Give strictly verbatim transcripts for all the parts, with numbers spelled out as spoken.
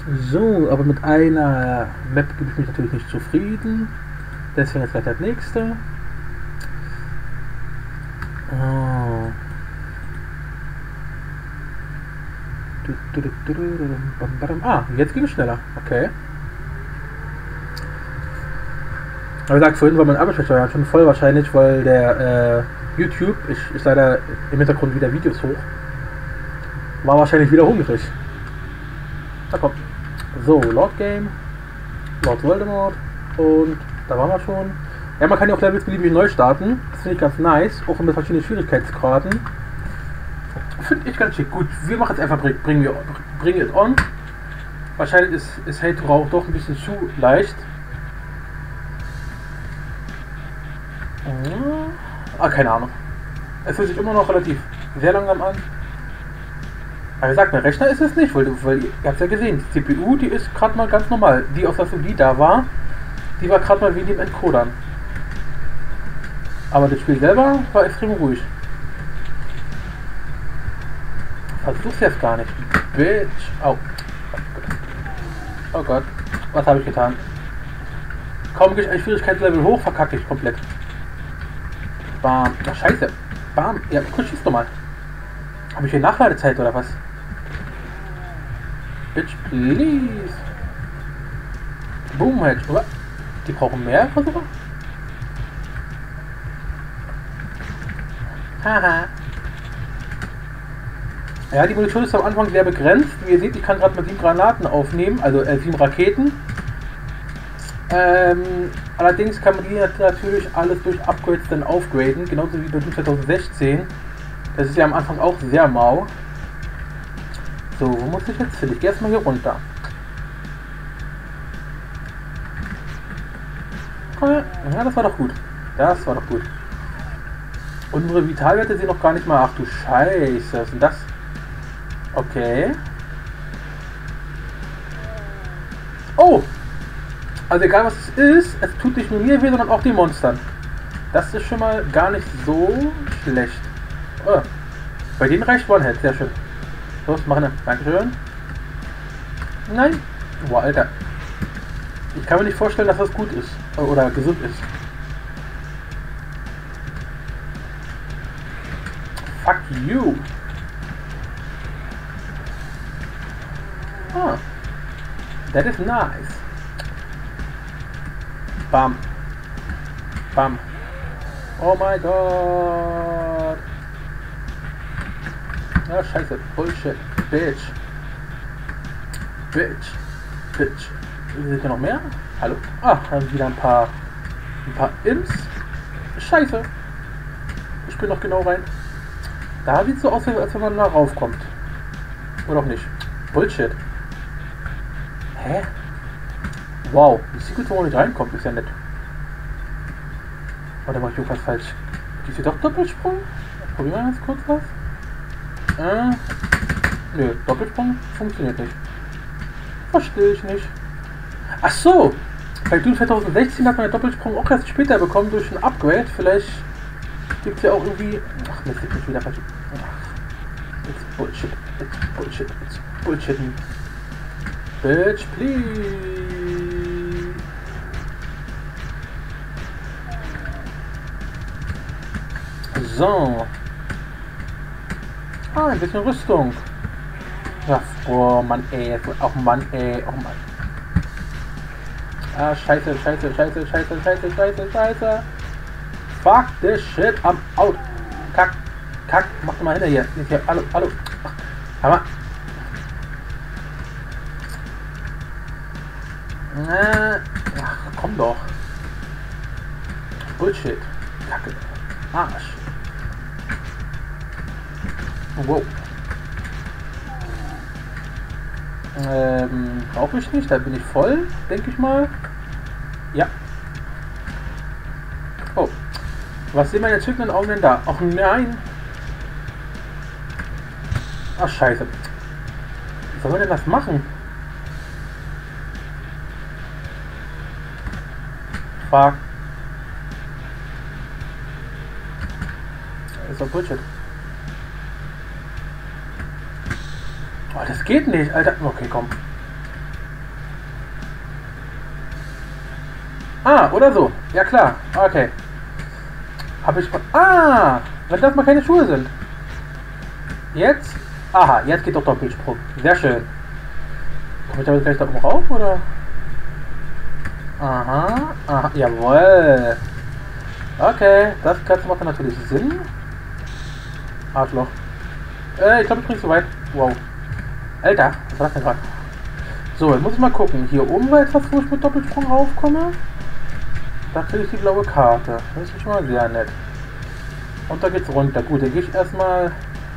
So, aber mit einer Map gebe ich mich natürlich nicht zufrieden. Deswegen jetzt gleich das nächste. Oh. Ah, jetzt ging es schneller. Okay. Aber wie gesagt, vorhin war mein Arbeitsspeicher schon voll wahrscheinlich, weil der äh, YouTube, ich, ich leider im Hintergrund wieder Videos hoch, war wahrscheinlich wieder hungrig. Na komm. So, Lord Game, Lord Voldemort und da waren wir schon. Ja, man kann ja auch Levels beliebig neu starten. Das finde ich ganz nice, auch mit verschiedenen Schwierigkeitsgraden. Finde ich ganz schick. Gut, wir machen jetzt einfach Bring, bring, bring It On. Wahrscheinlich ist, ist Hate auch doch ein bisschen zu leicht. Ah, keine Ahnung. Es fühlt sich immer noch relativ sehr langsam an. Aber wie gesagt, mein Rechner ist es nicht, weil, weil ihr habt ja gesehen, die C P U, die ist gerade mal ganz normal. Die auf der S U D da war, die war gerade mal wie dem Encodern. Aber das Spiel selber war extrem ruhig. Versuch's jetzt gar nicht. Bitch. Oh. Oh Gott. Was habe ich getan? Kaum gehe ich ein Schwierigkeitslevel hoch, verkacke ich komplett. Bam. Ach, scheiße. Bam. Ja, kurz schieß doch mal. Habe ich hier Nachladezeit oder was? Bitch, please. Boom, Hedge. Oder? Die brauchen mehr Versuche? Haha. Ja, die Munition ist am Anfang sehr begrenzt. Wie ihr seht, ich kann gerade mit sieben Granaten aufnehmen, also äh, sieben Raketen. Ähm, allerdings kann man die natürlich alles durch Upgrades dann aufgraden, genauso wie bei zwanzig sechzehn. Das ist ja am Anfang auch sehr mau. So, wo muss ich jetzt hin? Ich gehe erstmal hier runter. Ja, das war doch gut. Das war doch gut. Unsere Vitalwerte sehen noch gar nicht mal. Ach du Scheiße, was ist denn das? Okay. Oh! Also egal was es ist, es tut nicht nur mir weh, sondern auch den Monstern. Das ist schon mal gar nicht so schlecht. Oh. Bei denen reicht One-Head, sehr schön. Los, machen wir. Dankeschön. Nein. Boah, Alter. Ich kann mir nicht vorstellen, dass das gut ist. Oder gesund ist. Fuck you. Ah. That is nice. Bam. Bam. Oh mein Gott. Ja, scheiße. Bullshit. Bitch. Bitch. Bitch. Sind hier noch mehr? Hallo? Ah, haben wieder ein paar. Ein paar Imps. Scheiße. Ich bin noch genau rein. Da sieht es so aus, als wenn man da raufkommt. Oder auch nicht. Bullshit. Hä? Wow, die Secret, wo man nicht reinkommt, ist ja nett. Oder mache ich irgendwas falsch? Gibt hier doch Doppelsprung? Probieren wir ganz kurz was. Äh. Nö, Doppelsprung funktioniert nicht. Verstehe ich nicht. Ach so! Bei Doom zwanzig sechzehn hat man den Doppelsprung auch erst später bekommen durch ein Upgrade. Vielleicht gibt es ja auch irgendwie. Ach, Mist, ich bin wieder falsch. Ach. It's Bullshit. It's Bullshit. It's Bullshit. Bitch, please. So. Ah, ein bisschen Rüstung. Ja, oh Mann, ey. Oh Mann, ey. Oh Mann. Ah, scheiße, scheiße, scheiße, scheiße, scheiße, scheiße, scheiße. Fuck this shit, I'm out. Kack, kack, mach doch mal hinter hier. hier. Hallo, hallo. Hammer. Ach, komm doch. Bullshit. Kacke. Arsch. Wow. Ähm, brauche ich nicht, da bin ich voll, denke ich mal. Ja. Oh. Was sehen meine zückenden Augen denn da? Ach nein. Ach scheiße. Wie soll man denn das machen? Fuck. Das ist doch Bullshit. Oh, das geht nicht, Alter. Okay, komm. Ah, oder so. Ja klar. Okay. Habe ich... Ah! Wenn das mal keine Schuhe sind. Jetzt? Aha, jetzt geht doch Doppelsprung. Sehr schön. Komme ich damit gleich da oben rauf, oder? Aha. Aha. Jawohl. Okay. Das Ganze macht dann natürlich Sinn. Arschloch. Äh, ich glaube, ich bin nicht so weit. Wow. Alter, was war das denn gerade? So, jetzt muss ich mal gucken. Hier oben war jetzt was, wo ich mit Doppelsprung raufkomme. Da kriege ich die blaue Karte. Das ist schon mal sehr nett. Und da geht's runter. Gut, dann gehe ich erstmal...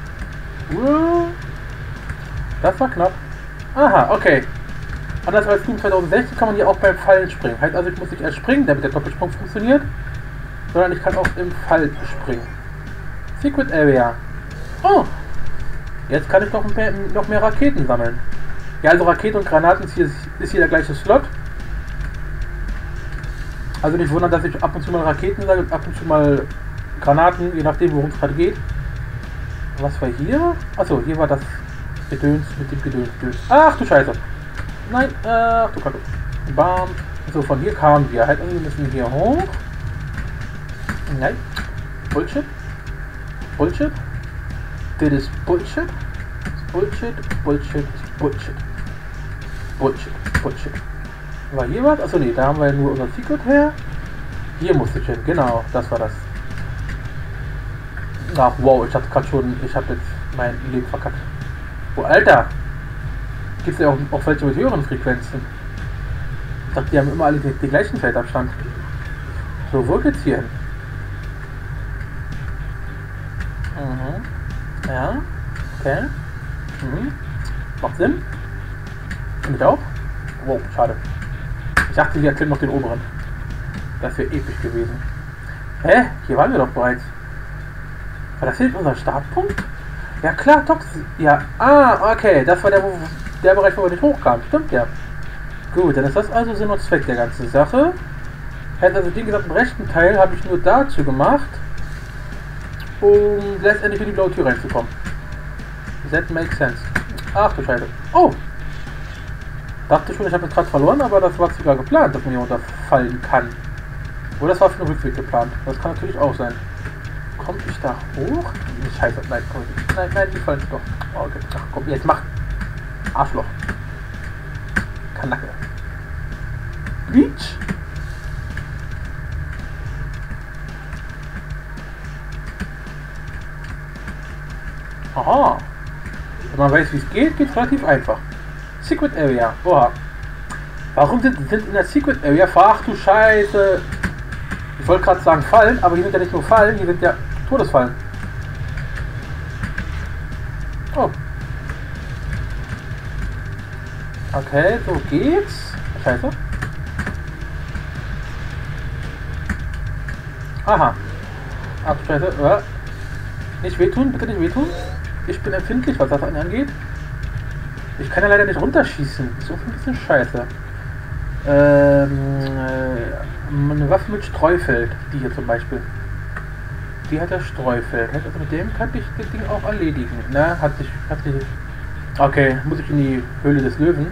Das war knapp. Aha, okay. Anders als Doom zweitausendsechzehn kann man hier auch beim Fallen springen. Heißt also, ich muss nicht erst springen, damit der Doppelsprung funktioniert, sondern ich kann auch im Fall springen. Secret Area. Oh! Jetzt kann ich noch mehr, noch mehr Raketen sammeln. Ja, also Raketen und Granaten ist hier, ist hier der gleiche Slot. Also nicht wundern, dass ich ab und zu mal Raketen sage und ab und zu mal Granaten, je nachdem worum es gerade geht. Was war hier? Achso, hier war das Gedöns mit dem Gedöns. Ach du Scheiße. Nein, ach du Kacke. Bam. So, von hier kamen wir. Halt, also wir müssen hier hoch. Nein. Bullshit. Bullshit. Das ist Bullshit. Bullshit. Bullshit. Bullshit. Bullshit. Bullshit. War hier was? Achso, nee, da haben wir ja nur unser Secret her. Hier musste ich hin. Genau, das war das. Ach, wow, ich hatte gerade schon, ich habe jetzt mein Leben verkackt. Oh, Alter! Gibt es ja auch, auch welche mit höheren Frequenzen? Ich dachte, die haben immer alle den, den gleichen Feldabstand. So, wo geht's hier hin? Mhm. Ja. Okay. Mhm. Macht Sinn. Finde ich auch. Wow, schade. Ich dachte, wir erklimmen noch den oberen. Das wäre episch gewesen. Hä? Hier waren wir doch bereits. War das hier unser Startpunkt? Ja klar, Tox. Ja. Ah, okay. Das war der, wo, der Bereich, wo wir nicht hochkamen. Stimmt ja. Gut, dann ist das also Sinn und Zweck der ganzen Sache. Heißt also, den gesamten rechten Teil habe ich nur dazu gemacht, um letztendlich in die blaue Tür reinzukommen. That makes sense. Ach du Scheiße. Oh! Dachte schon, ich habe jetzt gerade verloren, aber das war sogar geplant, dass man hier runterfallen kann. Oder das war für den Rückweg geplant. Das kann natürlich auch sein. Komme ich da hoch? Scheiße, nein, komm ich nicht. Nein, nein, die fallen doch. Oh, okay. Ach komm, jetzt mach. Arschloch. Kanacke. Beach? Aha. Wenn man weiß, wie es geht, geht es relativ einfach. Secret Area. Oha. Warum sind, sind in der Secret Area... Ach du Scheiße. Ich wollte gerade sagen Fallen, aber hier sind ja nicht nur Fallen, hier sind ja Todesfallen. Oh. Okay, so geht's. Scheiße. Aha. Ach du Scheiße. Ja. Nicht wehtun, bitte nicht wehtun. Ich bin empfindlich, was das angeht. Ich kann ja leider nicht runterschießen. So ein bisschen scheiße. Ähm, äh, eine Waffe mit Streufeld. Die hier zum Beispiel. Die hat ja Streufeld. Also mit dem kann ich das Ding auch erledigen. Na, hat sich, hat sich. Okay, muss ich in die Höhle des Löwen.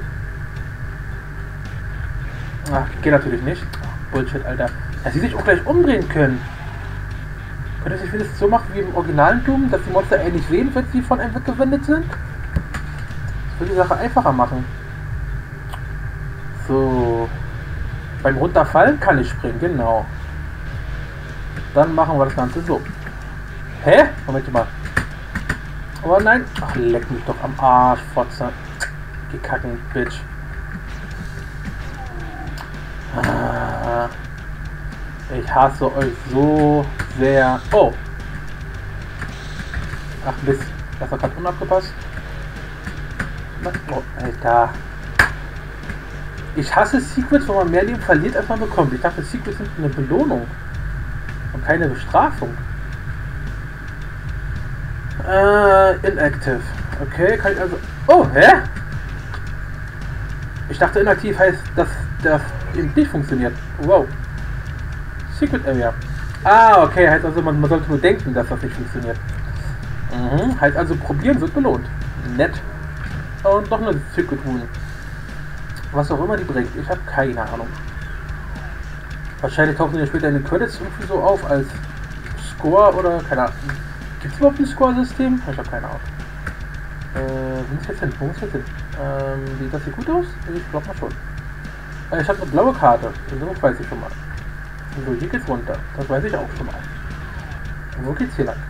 Ach, geht natürlich nicht. Bullshit, Alter. Dass sie sich auch gleich umdrehen können. Könnte sich das so machen wie im originalen Doom, dass die Monster ähnlich sehen, wenn sie von einem weggewendet sind? Das würde die Sache einfacher machen. So. Beim Runterfallen kann ich springen, genau. Dann machen wir das Ganze so. Hä? Moment mal. Oh nein. Ach, leck mich doch am Arsch, Fotze. Gekacken, Bitch. Ah, ich hasse euch so sehr. Oh. Ach Mist. Das hat gerade unabgepasst. Oh, Alter. Ich hasse Secrets, wo man mehr Leben verliert, als man bekommt. Ich dachte, Secrets sind eine Belohnung. Und keine Bestrafung. Äh, inactive. Okay, kann ich also... Oh, hä? Ich dachte, inaktiv heißt, dass das eben nicht funktioniert. Wow. Secret Area. Ah, okay, heißt also, man, man sollte nur denken, dass das nicht funktioniert. Mhm, heißt also, probieren wird belohnt. Nett. Und noch eine Secret Rune. Was auch immer die bringt. Ich habe keine Ahnung. Wahrscheinlich tauchen die ja später in den Credits irgendwie so auf als Score oder keine Ahnung. Gibt es überhaupt ein Score-System? Ich habe keine Ahnung. Äh, wo muss ich jetzt hin? Wo muss ich jetzt hin? Ähm, sieht das hier gut aus? Ich glaube mal schon. Äh, ich habe eine blaue Karte. So weiß ich schon mal. So, hier geht's runter. Das weiß ich auch schon mal. Und wo geht's hier lang?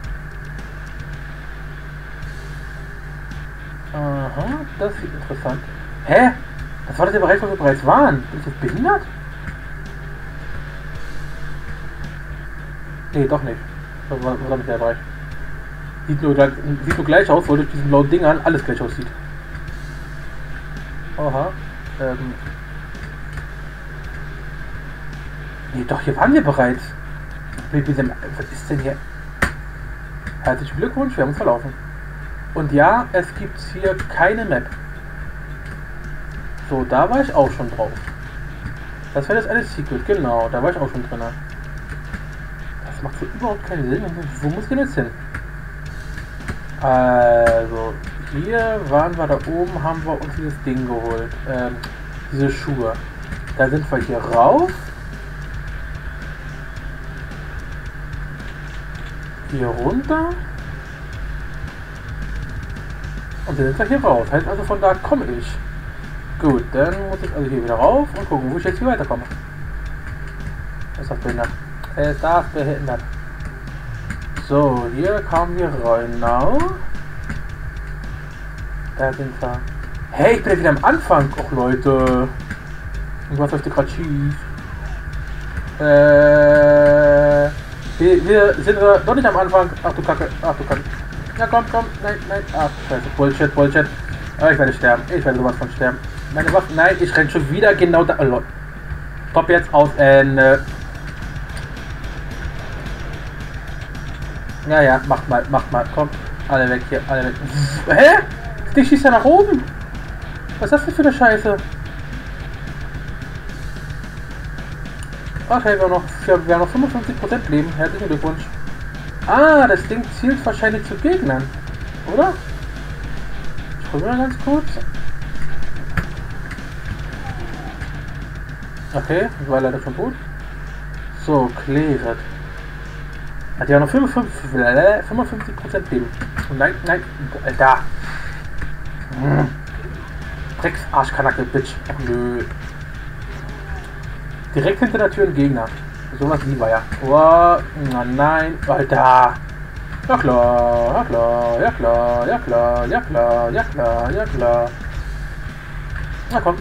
Aha, das sieht interessant. Hä? Das war das der Bereich, wo wir bereits waren. Bin ich jetzt behindert? Nee, doch nicht. Das war, das war nicht der Bereich. Sieht nur, gleich, sieht nur gleich aus, weil durch diesen blauen Dingern alles gleich aussieht. Oha. Ähm. Nee, doch, hier waren wir bereits. Was ist denn hier? Herzlichen Glückwunsch, wir haben uns verlaufen. Und ja, es gibt hier keine Map. So, da war ich auch schon drauf. Das wäre das eine Secret, genau, da war ich auch schon drin. Das macht so überhaupt keinen Sinn. Wo muss ich denn jetzt hin? Also, hier waren wir da oben, haben wir uns dieses Ding geholt. Ähm, diese Schuhe. Da sind wir hier rauf. Hier runter. Und dann sind wir hier raus. Heißt also, von da komme ich. Gut, dann muss ich also hier wieder rauf und gucken, wo ich jetzt hier weiterkomme. Das ist das behindert. Er ist das behindert. So, hier kamen wir rein. Now. Da sind wir. Hey, ich bin ja wieder am Anfang. Och Leute. Und was läuft hier gerade schief? Äh. Wir, wir sind wir doch nicht am Anfang. Ach du Kacke. Ach du Kacke. Ja komm, komm. Nein, nein. Ach scheiße. Bullshit, Bullshit. Aber ich werde sterben. Ich werde sowas von sterben. Meine Waffe. Nein, ich renn schon wieder genau da. Oh Leute. Stopp jetzt aus Ende. Ja, ja, macht mal, macht mal, kommt. Alle weg hier, alle weg. Hä? Das Ding schießt ja nach oben. Was ist das denn für eine Scheiße? Okay, wir haben noch, wir haben noch fünfundfünfzig Prozent Leben. Herzlichen Glückwunsch. Ah, das Ding zielt wahrscheinlich zu Gegnern. Oder? Ich probiere mal ganz kurz. Okay, ich war leider schon tot. So, kläret. Hat ja noch fünfundfünfzig Prozent Leben. Nein, nein, Alter. Hm. Drecks Arschkanacke, Bitch. Ach nö. Direkt hinter der Tür ein Gegner. Sowas lieber ja. Oh, na nein, Alter. Ja klar, ja klar, ja klar, ja klar, ja klar, ja klar, ja klar. Na komm.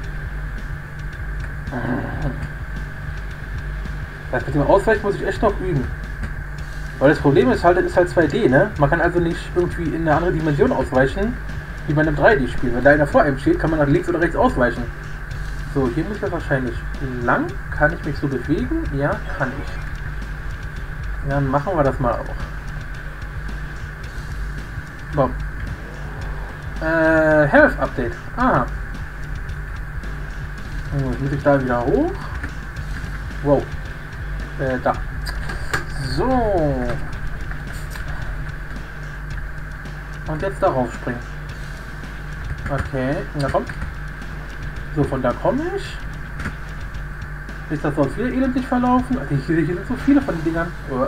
Das mit dem Ausweichen muss ich echt noch üben. Weil das Problem ist halt, das ist halt zwei D, ne? Man kann also nicht irgendwie in eine andere Dimension ausweichen, wie bei einem drei D-Spiel. Wenn da einer vor einem steht, kann man nach links oder rechts ausweichen. So, hier muss das wahrscheinlich lang. Kann ich mich so bewegen? Ja, kann ich. Dann machen wir das mal auch. So. Äh, Health Update. Aha. Jetzt muss ich da wieder hoch. Wow. Äh, da. So. Und jetzt darauf springen. Okay, na komm. So, von da komme ich. Ist das sonst wieder elendig verlaufen? Hier, hier sind so viele von den Dingern. Oh.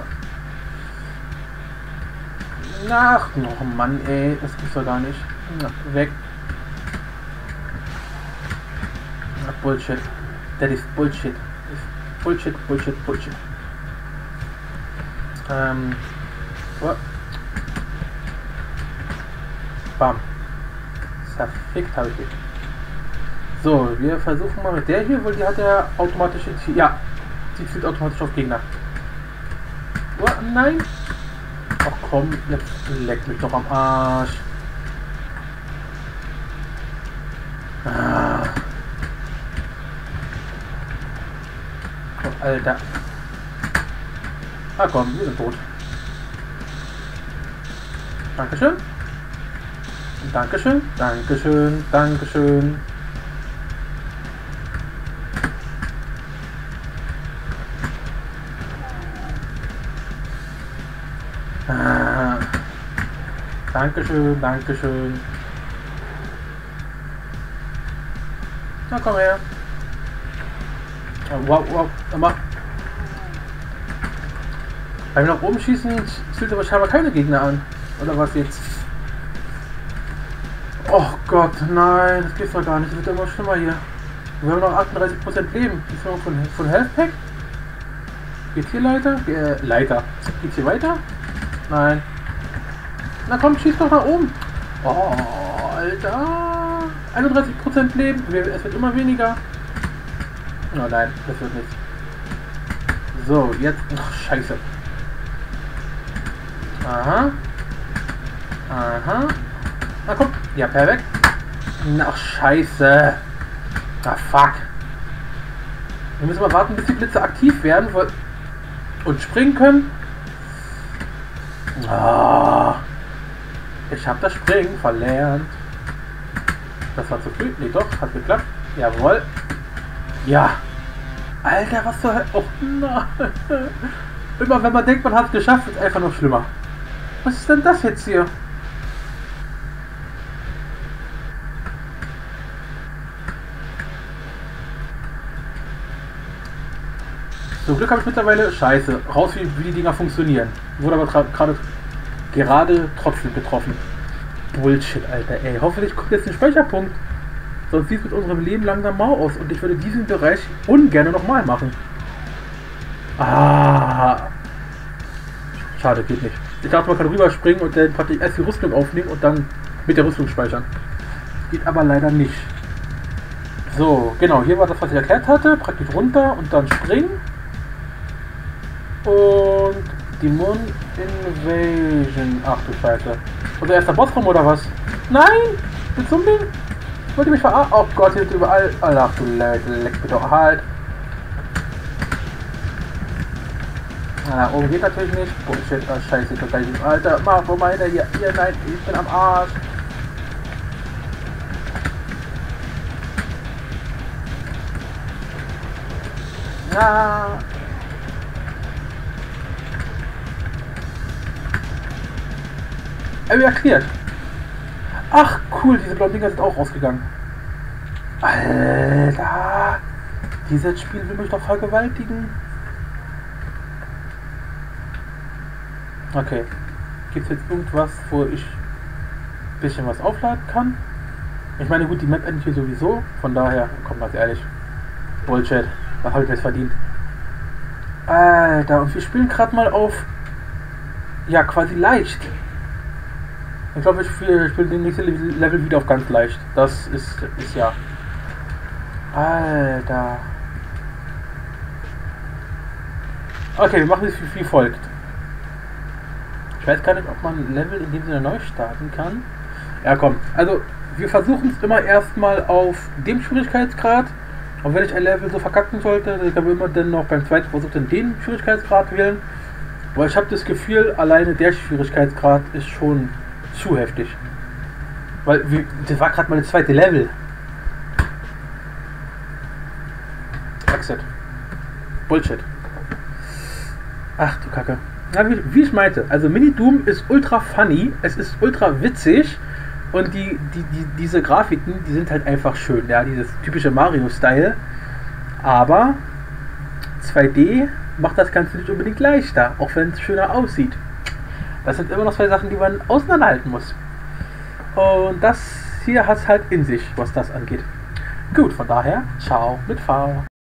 Ach, noch Mann, ey. Das gibt's doch gar nicht. Na, weg. Ach, Bullshit. Das ist Bullshit. Das ist Bullshit, Bullshit, Bullshit. Ähm. Oh. Bam. Verfickt habe ich dich. So, wir versuchen mal mit der hier, weil die hat ja automatische Ziel. Ja, sie zielt automatisch auf Gegner. Oh, nein. Ach komm, jetzt leckt mich doch am Arsch. Ah. Oh, Alter. Ah komm, wir sind tot. Dankeschön. Dankeschön, Dankeschön, Dankeschön. Ah. Dankeschön, Dankeschön. Na komm her. Wow, wow, immer. Beim nach oben schießen zielt aber scheinbar keine Gegner an. Oder was jetzt? Oh Gott, nein, das geht's doch gar nicht. Das wird immer schlimmer hier. Wir haben noch achtunddreißig Prozent Leben. Ist noch von, von Health Pack? Geht hier Leiter? Äh, Leiter. Geht hier weiter? Nein. Na komm, schieß doch nach oben. Oh, Alter. einunddreißig Prozent Leben. Es wird immer weniger. Oh nein, das wird nichts. So, jetzt. Ach, scheiße. Aha. Aha. Na komm. Ja, perfekt. Ach, scheiße. Ah, fuck. Wir müssen mal warten, bis die Blitze aktiv werden und springen können. Ah. Ich habe das Springen verlernt. Das war zu früh. Nee, doch. Hat geklappt. Jawohl. Ja. Alter, was zur Hölle? Oh nein. Immer wenn man denkt, man hat es geschafft, ist es einfach noch schlimmer. Was ist denn das jetzt hier? Zum Glück habe ich mittlerweile Scheiße. Raus, wie, wie die Dinger funktionieren. Wurde aber gerade gerade trotzdem getroffen. Bullshit, Alter, ey. Hoffentlich kommt jetzt ein Speicherpunkt. Sonst sieht es mit unserem Leben langsam mau aus. Und ich würde diesen Bereich ungern nochmal machen. Ah. Schade, geht nicht. Ich dachte, man kann rüberspringen und dann praktisch erst die Rüstung aufnehmen und dann mit der Rüstung speichern. Geht aber leider nicht. So, genau, hier war das, was ich erklärt hatte. Praktisch runter und dann springen. Und Demon Invasion. Ach du Scheiße. Unser erster Bossraum oder was? Nein! Mit so einem Ding? Wollt ihr mich verarschen? Oh Gott, hier sind überall. Ach du Leute, leck mich doch halt. Na, oben geht natürlich nicht. Bullshit, oh, scheiße, total. Alter, mach, wo meint er hier? Hier, nein, ich bin am Arsch. Na. Evakuiert. Ach, cool, diese blauen Dinger sind auch rausgegangen. Alter. Dieses Spiel will mich doch vergewaltigen. Okay. Gibt es jetzt irgendwas, wo ich ein bisschen was aufladen kann? Ich meine, gut, die Map endet hier sowieso. Von daher, komm, ganz ehrlich. Bullshit. Was habe ich jetzt verdient? Alter, und wir spielen gerade mal auf. Ja, quasi leicht. Ich glaube, ich spiele den nächsten Level wieder auf ganz leicht. Das ist, ist ja. Alter. Okay, wir machen es wie, wie folgt. Ich weiß gar nicht, ob man ein Level in dem Sinne neu starten kann. Ja, komm. Also, wir versuchen es immer erstmal auf dem Schwierigkeitsgrad. Und wenn ich ein Level so verkacken sollte, dann kann ich immer dann noch beim zweiten Versuch dann den Schwierigkeitsgrad wählen. Weil ich habe das Gefühl, alleine der Schwierigkeitsgrad ist schon zu heftig. Weil, wie, das war gerade mal das zweite Level. Exit. Bullshit. Ach du Kacke. Ja, wie, wie ich meinte, also Mini Doom ist ultra funny, es ist ultra witzig und die, die, die, diese Grafiken, die sind halt einfach schön, ja, dieses typische Mario-Style. Aber zwei D macht das Ganze nicht unbedingt leichter, auch wenn es schöner aussieht. Das sind immer noch zwei Sachen, die man auseinanderhalten muss. Und das hier hat es halt in sich, was das angeht. Gut, von daher, ciao mit V.